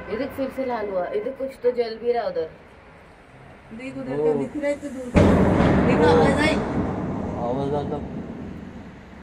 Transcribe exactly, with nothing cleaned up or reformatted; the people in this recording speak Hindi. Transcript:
इधर फिर से लाल हुआ, इधर कुछ तो जल भी रहा उधर। देख उधर का दिख रहा है तो दूर का देखा आवाज आई।